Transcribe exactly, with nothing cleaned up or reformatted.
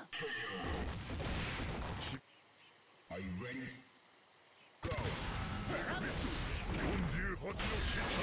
Are you ready? Go! よんじゅうはちの必